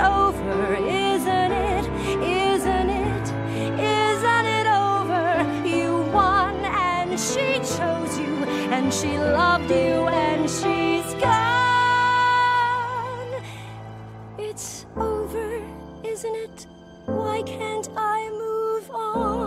over, isn't it? Isn't it? Isn't it over? You won and she chose you and she loved you and she's gone. It's over, isn't it? Why can't I move on?